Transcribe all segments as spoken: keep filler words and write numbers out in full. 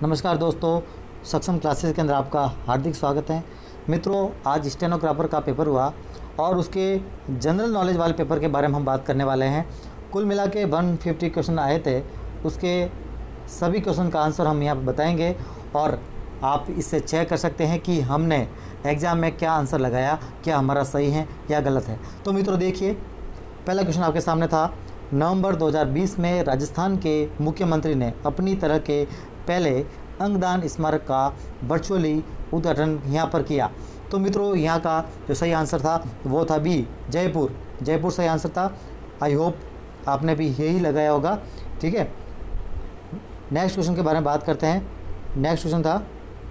नमस्कार दोस्तों, सक्षम क्लासेस के अंदर आपका हार्दिक स्वागत है। मित्रों, आज स्टेनोग्राफर का पेपर हुआ और उसके जनरल नॉलेज वाले पेपर के बारे में हम बात करने वाले हैं। कुल मिला के एक सौ पचास क्वेश्चन आए थे, उसके सभी क्वेश्चन का आंसर हम यहाँ पर बताएंगे और आप इससे चेक कर सकते हैं कि हमने एग्ज़ाम में क्या आंसर लगाया, क्या हमारा सही है या गलत है। तो मित्रों देखिए, पहला क्वेश्चन आपके सामने था, नवंबर दो हज़ार बीस में राजस्थान के मुख्यमंत्री ने अपनी तरह के पहले अंगदान स्मारक का वर्चुअली उद्घाटन यहाँ पर किया। तो मित्रों यहाँ का जो सही आंसर था वो था बी, जयपुर। जयपुर सही आंसर था। आई होप आपने भी यही लगाया होगा। ठीक है, नेक्स्ट क्वेश्चन के बारे में बात करते हैं। नेक्स्ट क्वेश्चन था,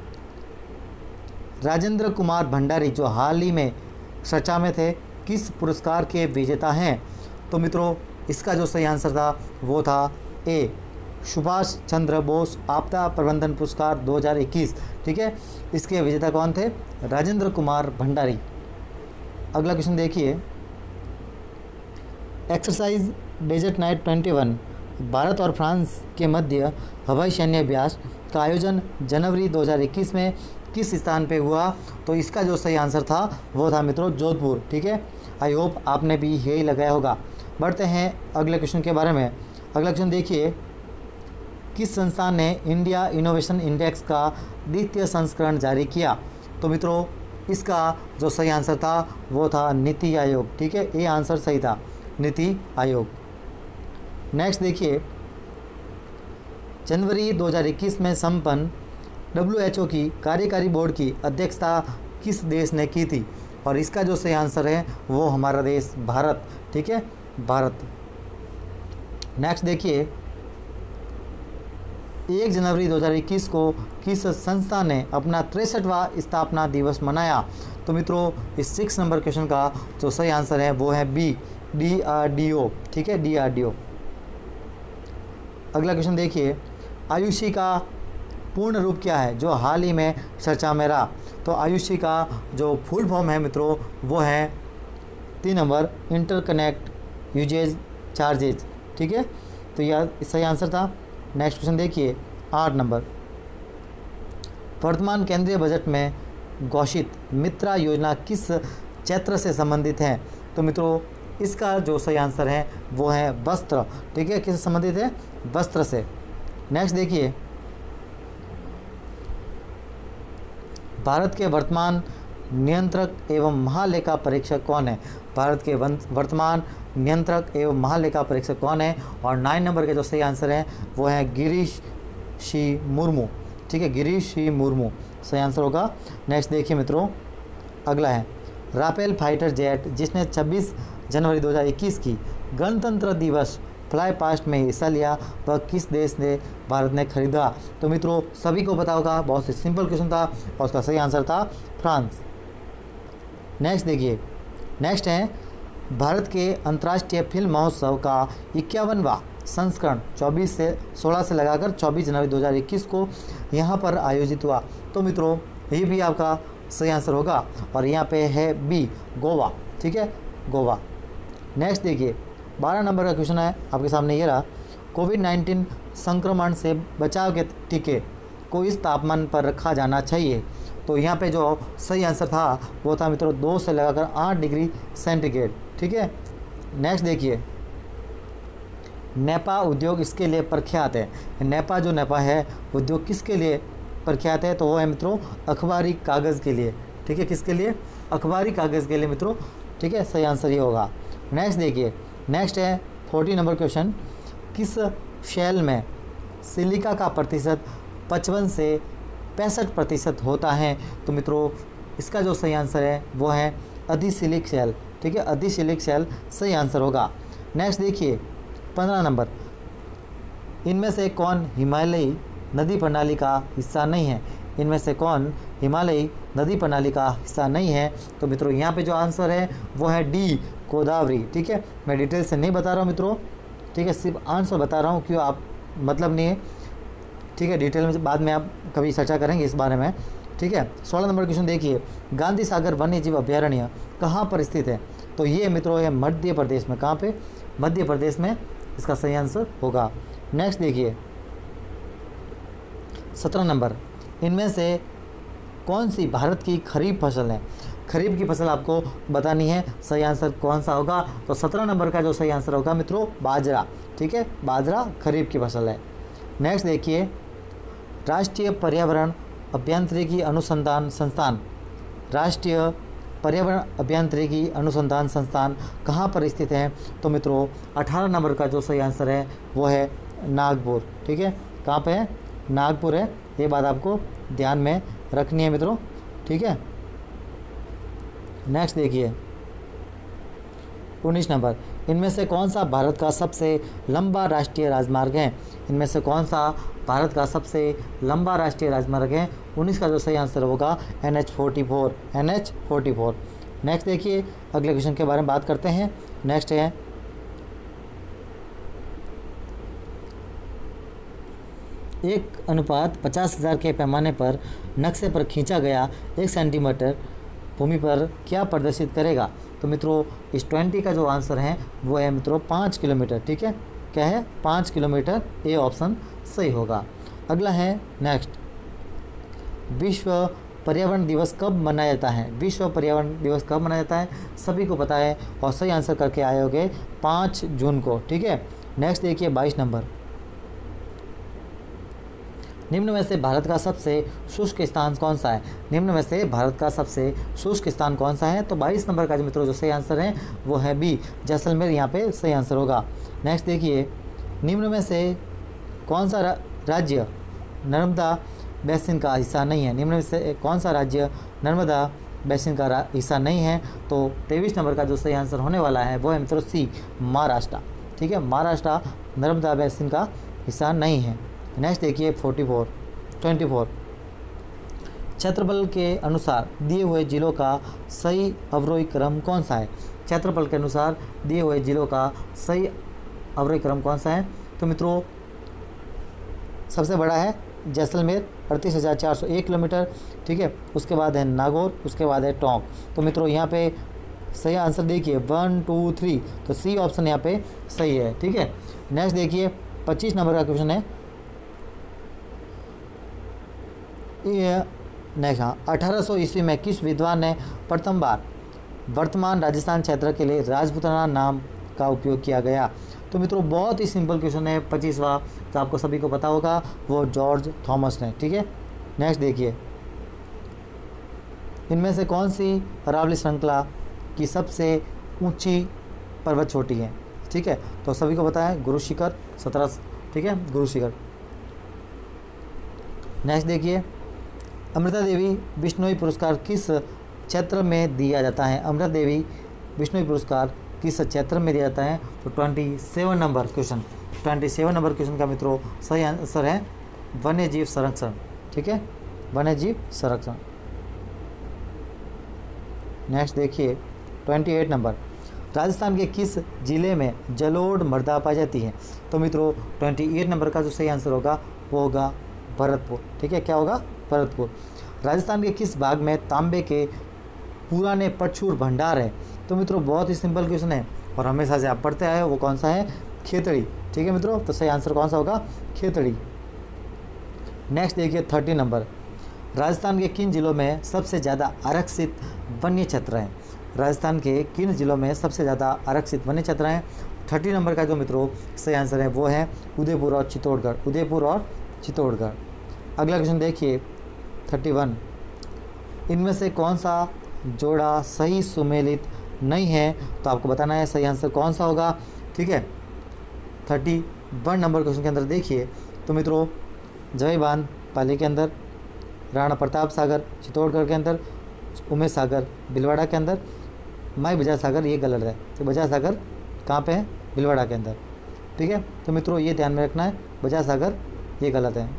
राजेंद्र कुमार भंडारी जो हाल ही में चर्चा में थे, किस पुरस्कार के विजेता हैं? तो मित्रों इसका जो सही आंसर था वो था ए, सुभाष चंद्र बोस आपदा प्रबंधन पुरस्कार दो हज़ार इक्कीस। ठीक है, इसके विजेता कौन थे? राजेंद्र कुमार भंडारी। अगला क्वेश्चन देखिए, एक्सरसाइज डेजर्ट नाइट इक्कीस भारत और फ्रांस के मध्य हवाई सैन्य अभ्यास का आयोजन जनवरी दो हज़ार इक्कीस में किस स्थान पे हुआ? तो इसका जो सही आंसर था वो था मित्रों जोधपुर। ठीक है, आई होप आपने भी यही लगाया होगा। बढ़ते हैं अगले क्वेश्चन के बारे में। अगला क्वेश्चन देखिए, किस संस्थान ने इंडिया इनोवेशन इंडेक्स का द्वितीय संस्करण जारी किया? तो मित्रों इसका जो सही आंसर था वो था नीति आयोग। ठीक है, ये आंसर सही था, नीति आयोग। नेक्स्ट देखिए, जनवरी दो हज़ार इक्कीस में संपन्न डब्ल्यू एच ओ की कार्यकारी बोर्ड की अध्यक्षता किस देश ने की थी? और इसका जो सही आंसर है वो हमारा देश भारत। ठीक है, भारत। नेक्स्ट देखिए, एक जनवरी दो हज़ार इक्कीस को किस संस्था ने अपना तिरसठवां स्थापना दिवस मनाया? तो मित्रों इस सिक्स नंबर क्वेश्चन का जो सही आंसर है वो है B, D R D O. ठीक है, डी आर डी ओ। अगला क्वेश्चन देखिए, आयुषी का पूर्ण रूप क्या है जो हाल ही में चर्चा में रहा? तो आयुषी का जो फुल फॉर्म है मित्रों वो है तीन नंबर, इंटरकनेक्ट यूजेज चार्जेज। ठीक है, तो यह सही आंसर था। नेक्स्ट क्वेश्चन देखिए, आठ नंबर, वर्तमान केंद्रीय बजट में घोषित मित्रा योजना किस क्षेत्र से संबंधित है? तो मित्रों इसका जो सही आंसर है वो है वस्त्र। ठीक है, किससे संबंधित है? वस्त्र से। नेक्स्ट देखिए, भारत के वर्तमान नियंत्रक एवं महालेखा परीक्षक कौन है? भारत के वर्तमान नियंत्रक एवं महालेखा परीक्षक कौन है? और नाइन नंबर के जो सही आंसर है वो है गिरीश सी मुर्मू। ठीक है, गिरीश सी मुर्मू सही आंसर होगा। नेक्स्ट देखिए मित्रों, अगला है, राफेल फाइटर जेट जिसने छब्बीस जनवरी दो हज़ार इक्कीस की गणतंत्र दिवस फ्लाई पास्ट में हिस्सा लिया वह किस देश ने भारत ने खरीदा? तो मित्रों सभी को पता होगा, बहुत ही सिंपल क्वेश्चन था और उसका सही आंसर था फ्रांस। नेक्स्ट देखिए, नेक्स्ट है, भारत के अंतर्राष्ट्रीय फिल्म महोत्सव का इक्यावनवां संस्करण चौबीस से सोलह से लगाकर चौबीस जनवरी दो हज़ार इक्कीस को यहाँ पर आयोजित हुआ। तो मित्रों ये भी आपका सही आंसर होगा और यहाँ पे है बी, गोवा। ठीक है, गोवा। नेक्स्ट देखिए, बारह नंबर का क्वेश्चन है आपके सामने ये रहा, कोविड नाइन्टीन संक्रमण से बचाव के टीके को इस तापमान पर रखा जाना चाहिए? तो यहाँ पे जो सही आंसर था वो था मित्रों दो से लगाकर आठ डिग्री सेंटीग्रेड। ठीक है, नेक्स्ट देखिए, नेपा उद्योग इसके लिए प्रख्यात है। नेपा जो नेपा है उद्योग किसके लिए प्रख्यात है? तो वो है मित्रों अखबारी कागज़ के लिए। ठीक है, किसके लिए? अखबारी कागज़ के लिए मित्रों। ठीक है, सही आंसर ये होगा। नेक्स्ट देखिए, नेक्स्ट है फोर्टी नंबर क्वेश्चन, किस शैल में सिलिका का प्रतिशत पचपन से पैंसठ प्रतिशत होता है? तो मित्रों इसका जो सही आंसर है वो है अधिसिलिक शैल। ठीक है, अधिसिलिक शैल सही आंसर होगा। नेक्स्ट देखिए, पंद्रह नंबर, इनमें से कौन हिमालयी नदी प्रणाली का हिस्सा नहीं है? इनमें से कौन हिमालयी नदी प्रणाली का हिस्सा नहीं है? तो मित्रों यहाँ पे जो आंसर है वो है डी, गोदावरी। ठीक है, मैं डिटेल से नहीं बता रहा हूँ मित्रों। ठीक है, सिर्फ आंसर बता रहा हूँ, क्यों आप मतलब नहीं है। ठीक है, डिटेल में बाद में आप कभी चर्चा करेंगे इस बारे में। ठीक है, सोलह नंबर क्वेश्चन देखिए, गांधी सागर वन्य जीव अभ्यारण्य कहाँ पर स्थित है? तो ये मित्रों है मध्य प्रदेश में। कहाँ पे? मध्य प्रदेश में इसका सही आंसर होगा। नेक्स्ट देखिए, सत्रह नंबर, इनमें से कौन सी भारत की खरीफ फसल है? खरीफ की फसल आपको बतानी है, सही आंसर कौन सा होगा? तो सत्रह नंबर का जो सही आंसर होगा मित्रों बाजरा। ठीक है, बाजरा खरीफ की फसल है। नेक्स्ट देखिए, राष्ट्रीय पर्यावरण अभियांत्रिकी अनुसंधान संस्थान, राष्ट्रीय पर्यावरण अभियांत्रिकी अनुसंधान संस्थान कहाँ पर स्थित है? तो मित्रों अठारह नंबर का जो सही आंसर है वो है नागपुर। ठीक है, कहाँ पे है? नागपुर है, ये बात आपको ध्यान में रखनी है मित्रों। ठीक है, नेक्स्ट देखिए उन्नीस नंबर, इनमें से कौन सा भारत का सबसे लंबा राष्ट्रीय राजमार्ग है? इनमें से कौन सा भारत का सबसे लंबा राष्ट्रीय राजमार्ग है? उन्नीस का जो सही आंसर होगा N H forty four, N H forty four. Next देखिए, अगले क्वेश्चन के बारे में बात करते हैं। नेक्स्ट है एक अनुपात पचास हज़ार के पैमाने पर नक्शे पर खींचा गया एक सेंटीमीटर भूमि पर क्या प्रदर्शित करेगा? तो मित्रों इस ट्वेंटी का जो आंसर है वो है मित्रों पाँच किलोमीटर। ठीक है, क्या है? पाँच किलोमीटर, ए ऑप्शन सही होगा। अगला है नेक्स्ट, विश्व पर्यावरण दिवस कब मनाया जाता है? विश्व पर्यावरण दिवस कब मनाया जाता है? सभी को पता है और सही आंसर करके आए होंगे पाँच जून को। ठीक है, नेक्स्ट देखिए बाईस नंबर, निम्न में से भारत का सबसे शुष्क स्थान कौन सा है? निम्न में से भारत का सबसे शुष्क स्थान कौन सा है? तो बाईस नंबर का जो मित्रों जो सही आंसर है वो है बी, जैसलमेर, यहाँ पे सही आंसर होगा। नेक्स्ट देखिए, निम्न में से कौन सा रा, राज्य नर्मदा बेसिन का हिस्सा नहीं है? निम्न में से कौन सा राज्य नर्मदा बेसिन का हिस्सा नहीं है? तो तेईस नंबर का जो सही आंसर होने वाला है वो है मित्रों सी, महाराष्ट्र। ठीक है, महाराष्ट्र नर्मदा बेसिन का हिस्सा नहीं है। नेक्स्ट देखिए फोर्टी फोर ट्वेंटी फोर, क्षेत्रफल के अनुसार दिए हुए जिलों का सही अवरोही क्रम कौन सा है? क्षेत्रफल के अनुसार दिए हुए जिलों का सही अवरोही क्रम कौन सा है? तो मित्रों सबसे बड़ा है जैसलमेर, अड़तीस हज़ार चार सौ एक किलोमीटर। ठीक है, उसके बाद है नागौर, उसके बाद है टोंक। तो मित्रों यहाँ पे सही आंसर देखिए वन टू थ्री, तो सी ऑप्शन यहाँ पे सही है। ठीक है, नेक्स्ट देखिए पच्चीस नंबर का क्वेश्चन है ये। नेक्स्ट हाँ, अठारह सौ ईस्वी में किस विद्वान ने प्रथम बार वर्तमान राजस्थान क्षेत्र के लिए राजपूताना नाम का उपयोग किया गया? तो मित्रों बहुत ही सिंपल क्वेश्चन है, पच्चीसवां, तो आपको सभी को पता होगा वो जॉर्ज थॉमस ने। ठीक है, नेक्स्ट देखिए, इनमें से कौन सी अरावली श्रृंखला की सबसे ऊंची पर्वत चोटी है? ठीक है, तो सभी को पता है गुरु शिखर सत्रह। ठीक है, गुरु शिखर। नेक्स्ट देखिए, अमृता देवी बिश्नोई पुरस्कार किस क्षेत्र में दिया जाता है? अमृता देवी बिश्नोई पुरस्कार किस क्षेत्र में दिया जाता है? तो सत्ताईस नंबर क्वेश्चन, सत्ताईस नंबर क्वेश्चन का मित्रों सही आंसर है वन्य जीव संरक्षण। ठीक है, वन्य जीव संरक्षण। नेक्स्ट देखिए अट्ठाईस नंबर, राजस्थान के किस जिले में जलोढ़ मृदा पाई जाती है? तो मित्रों अट्ठाईस नंबर का जो सही आंसर होगा वो होगा भरतपुर। ठीक है, क्या होगा? भरतपुर। राजस्थान के किस भाग में तांबे के पुराने प्रचुर भंडार है? तो मित्रों बहुत ही सिंपल क्वेश्चन है और हमेशा से आप पढ़ते आए हो, वो कौन सा है? खेतड़ी। ठीक है मित्रों, तो सही आंसर कौन सा होगा? खेतड़ी। नेक्स्ट देखिए तीस नंबर, राजस्थान के किन जिलों में सबसे ज़्यादा आरक्षित वन्य क्षेत्र है? राजस्थान के किन जिलों में सबसे ज़्यादा आरक्षित वन्य क्षेत्र हैं? तीस नंबर का जो मित्रों सही आंसर है वो है उदयपुर और चित्तौड़गढ़, उदयपुर और चित्तौड़गढ़। अगला क्वेश्चन देखिए इकतीस, इनमें से कौन सा जोड़ा सही सुमेलित नहीं है? तो आपको बताना है सही आंसर कौन सा होगा। ठीक है, इकतीस नंबर क्वेश्चन के अंदर देखिए तो मित्रों जय बांध पाली के अंदर, राणा प्रताप सागर चित्तौड़गढ़ के अंदर, उमेश सागर भीलवाड़ा के अंदर, माई बजाज सागर ये गलत है। तो बजाज सागर कहाँ पे है? भीलवाड़ा के अंदर। ठीक है, तो मित्रों ये ध्यान में रखना है, बजाज सागर ये गलत है।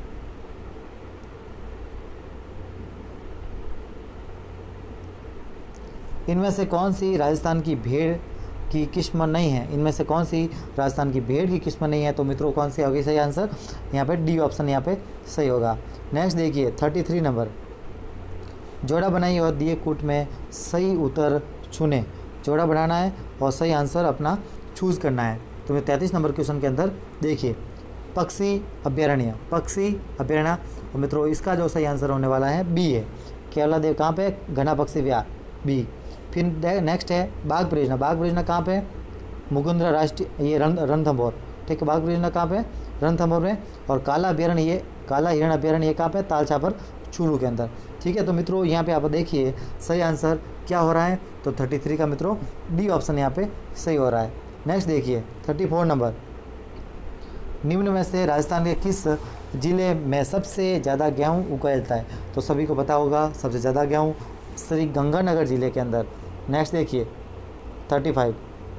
इनमें से कौन सी राजस्थान की भेड़ की किस्म नहीं है? इनमें से कौन सी राजस्थान की भेड़ की किस्म नहीं है? तो मित्रों कौन सी होगी सही आंसर? यहाँ पे डी ऑप्शन यहाँ पे सही होगा। नेक्स्ट देखिए तैंतीस नंबर, जोड़ा बनाइए और दिए कूट में सही उत्तर चुने। जोड़ा बनाना है और सही आंसर अपना चूज़ करना है। तो मैं तैंतीस नंबर क्वेश्चन के अंदर देखिए पक्षी अभ्यारण्य, पक्षी अभ्यारण्य। और मित्रों इसका जो सही आंसर होने वाला है बी है, केवला देव कहाँ पे, घना पक्षी विहार, बी। फिर नेक्स्ट है बाघ परियोजना, बाघ परियोजना कहाँ पे, मुकुंदरा राष्ट्रीय ये रण रणथंभौर, ठीक है, बाघ परियोजना कहाँ पे, रणथंभौर में। और काला अभ्यारण्य ये काला हिरण अभ्यारण्य ये कहाँ पे, तालछापर चूरू के अंदर, ठीक है। तो मित्रों यहाँ पे आप देखिए सही आंसर क्या हो रहा है, तो थर्टी थ्री का मित्रों डी ऑप्शन यहाँ पे सही हो रहा है। नेक्स्ट देखिए थर्टी फोर नंबर, निम्न में से राजस्थान के किस जिले में सबसे ज़्यादा गेहूँ उगाया जाता है, तो सभी को पता होगा सबसे ज़्यादा गेहूँ श्री गंगानगर जिले के अंदर। नेक्स्ट देखिए थर्टी फाइव,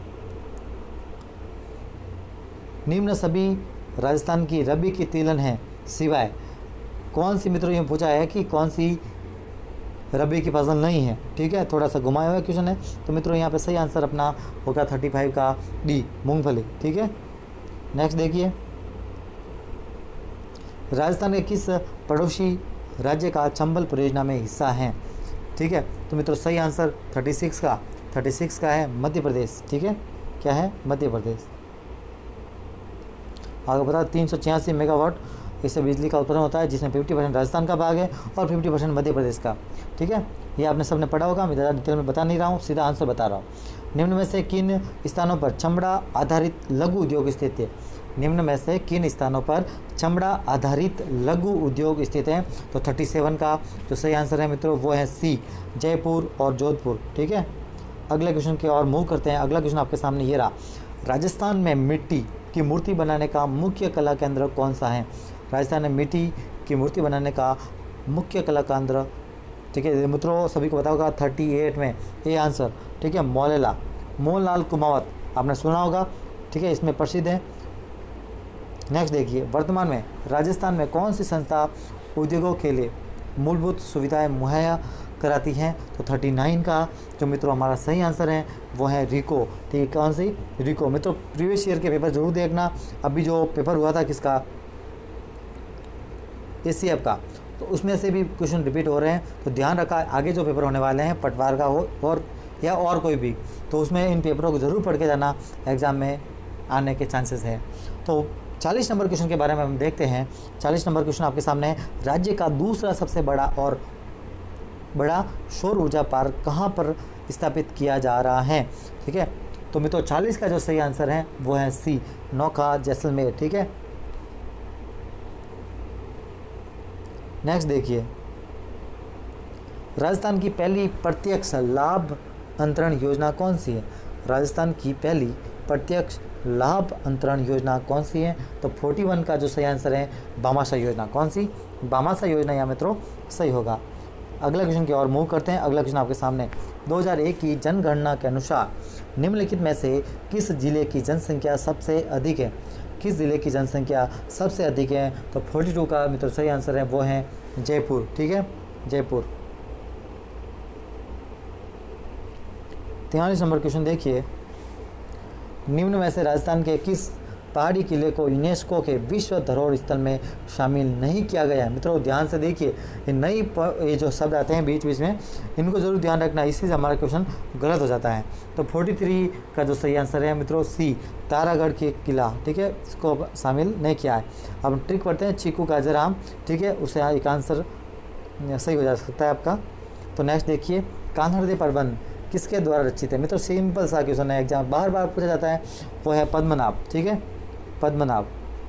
निम्न सभी राजस्थान की रबी की तिलहन है सिवाय कौन सी, मित्रों ये पूछा है कि कौन सी रबी की फसल नहीं है, ठीक है, थोड़ा सा घुमाया हुआ क्वेश्चन है। तो मित्रों यहाँ पे सही आंसर अपना होगा थर्टी फाइव का डी मूंगफली, ठीक है। नेक्स्ट देखिए राजस्थान के किस पड़ोसी राज्य का चंबल परियोजना में हिस्सा है, ठीक है। तो मित्रों सही आंसर थर्टी सिक्स का थर्टी सिक्स का है मध्य प्रदेश, ठीक है, क्या है, मध्य प्रदेश। आगे बता तीन सौ छियासी मेगावाट इससे बिजली का उत्पादन होता है, जिसमें फिफ्टी परसेंट राजस्थान का भाग है और फिफ्टी परसेंट मध्य प्रदेश का, ठीक है। ये आपने सबने पढ़ा होगा, मैं ज़्यादा डिटेल में बता नहीं रहा हूँ, सीधा आंसर बता रहा हूँ। निम्न में से किन स्थानों पर चमड़ा आधारित लघु उद्योग स्थित है, निम्न में से किन स्थानों पर चमड़ा आधारित लघु उद्योग स्थित है, तो थर्टी सेवन का जो सही आंसर है मित्रों वो है सी, जयपुर और जोधपुर, ठीक है। अगले क्वेश्चन की ओर मूव करते हैं। अगला क्वेश्चन आपके सामने ये रहा, राजस्थान में मिट्टी की मूर्ति बनाने का मुख्य कला केंद्र कौन सा है, राजस्थान में मिट्टी की मूर्ति बनाने का मुख्य कला केंद्र, ठीक है मित्रों सभी को पता होगा थर्टी एट में ये आंसर, ठीक है, मौलेला मोहनलाल कुमावत आपने सुना होगा, ठीक है, इसमें प्रसिद्ध है। नेक्स्ट देखिए वर्तमान में राजस्थान में कौन सी संस्था उद्योगों के लिए मूलभूत सुविधाएं मुहैया कराती हैं, तो थर्टी नाइन का जो मित्रों हमारा सही आंसर है वो है रिको, ठीक है, कौन सी, रिको। मित्रों प्रीवियस ईयर के पेपर जरूर देखना, अभी जो पेपर हुआ था किसका, एस सी एफ का, तो उसमें से भी क्वेश्चन रिपीट हो रहे हैं, तो ध्यान रखा आगे जो पेपर होने वाले हैं पटवार का हो और या और कोई भी, तो उसमें इन पेपरों को ज़रूर पढ़ के जाना, एग्ज़ाम में आने के चांसेस हैं। तो चालीस नंबर क्वेश्चन के बारे में हम देखते हैं। चालीस नंबर क्वेश्चन आपके सामने है, राज्य का दूसरा सबसे बड़ा और बड़ा सौर ऊर्जा पार्क कहाँ पर स्थापित किया जा रहा है, ठीक है। तो मित्रों चालीस का जो सही आंसर है वो है सी, नौका जैसलमेर, ठीक है। नेक्स्ट देखिए राजस्थान की पहली प्रत्यक्ष लाभ अंतरण योजना कौन सी है, राजस्थान की पहली प्रत्यक्ष लाभ अंतरण योजना कौन सी है, तो इकतालीस का जो सही आंसर है भामाशाह योजना, कौन सी, भामाशाह योजना या मित्रों सही होगा। अगला क्वेश्चन की ओर मूव करते हैं। अगला क्वेश्चन आपके सामने, दो हज़ार एक की जनगणना के अनुसार निम्नलिखित में से किस जिले की जनसंख्या सबसे अधिक है, किस जिले की जनसंख्या सबसे अधिक है, तो बयालीस का मित्रों सही आंसर है वो है जयपुर, ठीक है, जयपुर। तैंतालीस नंबर क्वेश्चन देखिए, निम्न में से राजस्थान के किस पहाड़ी किले को यूनेस्को के विश्व धरोहर स्थल में शामिल नहीं किया गया है, मित्रों ध्यान से देखिए, ये नई ये जो शब्द आते हैं बीच बीच में इनको जरूर ध्यान रखना, इसी से हमारा क्वेश्चन गलत हो जाता है। तो तैंतालीस का जो सही आंसर है मित्रों सी, तारागढ़ के किला, ठीक है, इसको शामिल नहीं किया है। अब ट्रिक पढ़ते हैं, चीकू गाजराम, ठीक है, उससे एक आंसर सही हो जा सकता है आपका। तो नेक्स्ट देखिए कान्हड़दे प्रबंध किसके द्वारा रचित है, मित्रों सिंपल सा क्वेश्चन है, एग्जाम बार बार पूछा जाता है, वो है पद्मनाभ, ठीक है, पद्मनाभ।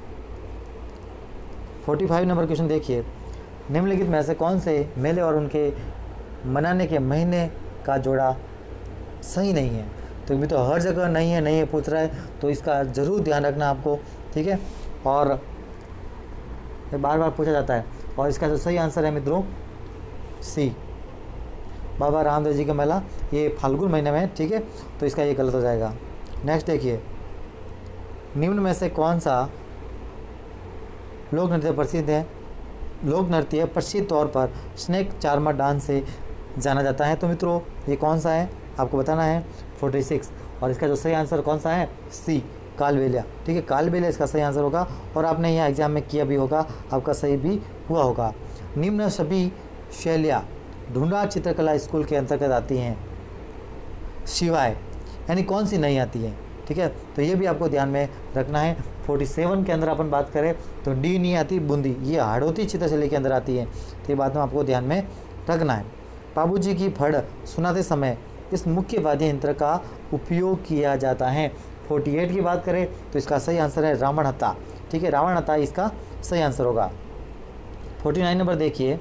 पैंतालीस नंबर क्वेश्चन देखिए, निम्नलिखित में से कौन से मेले और उनके मनाने के महीने का जोड़ा सही नहीं है, तो भी तो हर जगह नहीं है नहीं है पूछ रहा है, तो इसका ज़रूर ध्यान रखना आपको, ठीक है, और बार बार पूछा जाता है। और इसका जो सही आंसर है मित्रों सी, बाबा रामदेव जी का मेला, ये फाल्गुन महीने में, ठीक है, तो इसका ये गलत हो जाएगा। नेक्स्ट देखिए, निम्न में से कौन सा लोक नृत्य प्रसिद्ध है, लोक नृत्य प्रसिद्ध तौर पर स्नेक चार्मर डांस से जाना जाता है, तो मित्रों ये कौन सा है आपको बताना है, छियालीस, और इसका जो सही आंसर कौन सा है सी, कालबेलिया, ठीक है, कालबेलिया इसका सही आंसर होगा, और आपने यहाँ एग्जाम में किया भी होगा, आपका सही भी हुआ होगा। निम्न सभी शैलियाँ ढूंढा चित्रकला स्कूल के अंतर्गत आती हैं शिवाय यानी कौन सी नहीं आती है, ठीक है, तो ये भी आपको ध्यान में रखना है। सैंतालीस के अंदर अपन बात करें तो डी नहीं आती, बूंदी, ये हाड़ौती चित्रशैली के अंदर आती है, तो ये बात में आपको ध्यान में रखना है। बाबूजी की फड़ सुनाते समय इस मुख्य वाद्य यंत्र का उपयोग किया जाता है। अड़तालीस की बात करें तो इसका सही आंसर है रावण हत्था, ठीक है, रावण हत्था इसका सही आंसर होगा। उनचास नंबर देखिए,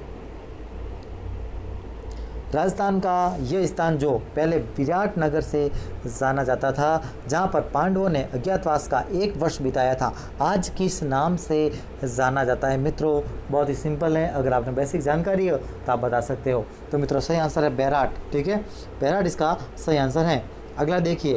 राजस्थान का यह स्थान जो पहले विराट नगर से जाना जाता था, जहां पर पांडवों ने अज्ञातवास का एक वर्ष बिताया था, आज किस नाम से जाना जाता है? मित्रों बहुत ही सिंपल है, अगर आपने बेसिक जानकारी हो तो आप बता सकते हो। तो मित्रों सही आंसर है बैराट, ठीक है, बैराट इसका सही आंसर है। अगला देखिए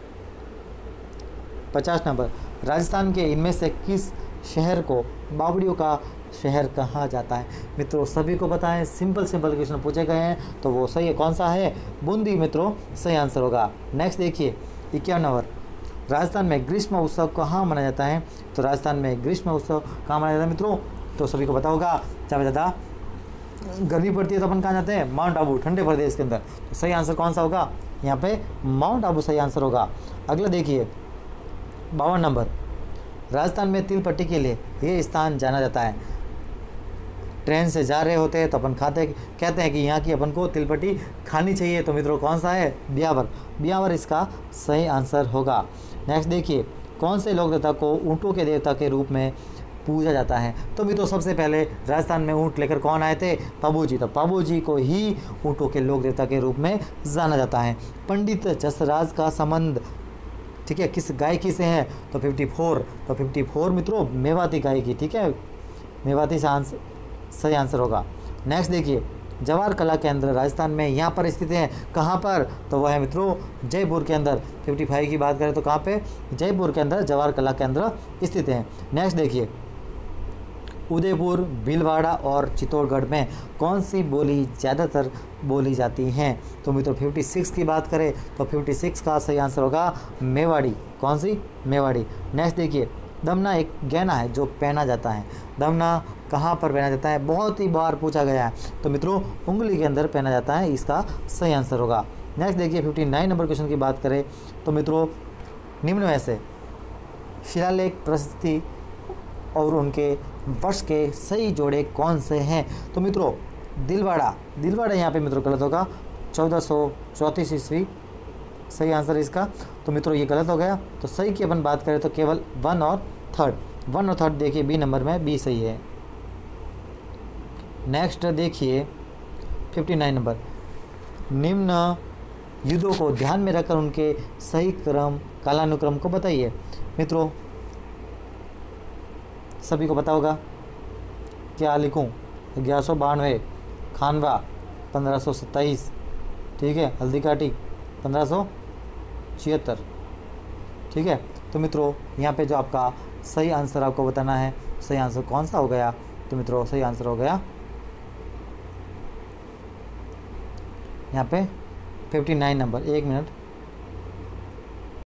पचास नंबर, राजस्थान के इनमें से किस शहर को बावड़ियों का शहर कहा जाता है? मित्रों सभी को पता है, सिंपल सिंपल क्वेश्चन पूछे गए हैं, तो वो सही है, कौन सा है? बूंदी मित्रों सही आंसर होगा। नेक्स्ट देखिए इक्यावन नंबर, राजस्थान में ग्रीष्म उत्सव कहाँ मनाया जाता है? तो राजस्थान में ग्रीष्म उत्सव कहाँ मनाया जाता है मित्रों? तो सभी को पता होगा, जब ज़्यादा गर्मी पड़ती है तो अपन कहाँ जाते हैं? माउंट आबू, ठंडे प्रदेश के अंदर। तो सही आंसर कौन सा होगा? यहाँ पे माउंट आबू सही आंसर होगा। अगला देखिए बावन नंबर, राजस्थान में तिल पट्टी के लिए ये स्थान जाना जाता है। ट्रेन से जा रहे होते हैं तो अपन खाते कहते हैं कि यहाँ की अपन को तिल पट्टी खानी चाहिए, तो मित्रों कौन सा है? ब्यावर, ब्यावर इसका सही आंसर होगा। नेक्स्ट देखिए, कौन से लोक देवता को ऊँटों के देवता के रूप में पूजा जाता है? तो मित्रों सबसे पहले राजस्थान में ऊँट लेकर कौन आए थे? पाबूजी, तो पाबूजी को ही ऊँटों के लोक देवता के रूप में जाना जाता है। पंडित जसराज का संबंध, ठीक है, किस गायकी से है? तो चौवन, तो चौवन मित्रों मेवाती गायकी, ठीक है, मेवाती से आंसर सही आंसर होगा। नेक्स्ट देखिए, जवाहर कला केंद्र राजस्थान में यहाँ पर स्थित है, कहाँ पर? तो वह है मित्रों जयपुर के अंदर। पचपन की बात करें तो कहाँ पे? जयपुर के अंदर जवाहर कला केंद्र स्थित है। नेक्स्ट देखिए, उदयपुर, भीलवाड़ा और चित्तौड़गढ़ में कौन सी बोली ज़्यादातर बोली जाती हैं? तो मित्रों छप्पन की बात करें तो छप्पन का सही आंसर होगा मेवाड़ी। कौन सी? मेवाड़ी। नेक्स्ट देखिए, दमना एक गहना है जो पहना जाता है। दमना कहाँ पर पहना जाता है? बहुत ही बार पूछा गया है, तो मित्रों उंगली के अंदर पहना जाता है, इसका सही आंसर होगा। नेक्स्ट देखिए उनसठ नंबर क्वेश्चन की बात करें तो मित्रों निम्न में से शिलालेख प्रशस्ति और उनके वर्ष के सही जोड़े कौन से हैं? तो मित्रों दिलवाड़ा, दिलवाड़ा यहाँ पे मित्रों गलत होगा, चौदह सौ चौंतीस ईस्वी सही आंसर इसका। तो मित्रों ये गलत हो गया, तो सही की अपन बात करें तो केवल वन और थर्ड, वन और थर्ड देखिए बी नंबर में, बी सही है। नेक्स्ट देखिए उनसठ नंबर, निम्न युद्धों को ध्यान में रखकर उनके सही क्रम कालानुक्रम को बताइए। मित्रों सभी को पता होगा, क्या लिखूं? ग्यारह सौ बानवे, खानवा पंद्रह सौ सत्ताईस, ठीक है, हल्दी काटी पंद्रह सौ छिहत्तर, ठीक है। तो मित्रों यहाँ पे जो आपका सही आंसर आपको बताना है, सही आंसर कौन सा हो गया? तो मित्रों सही आंसर हो गया यहाँ पे उनसठ नंबर। एक मिनट,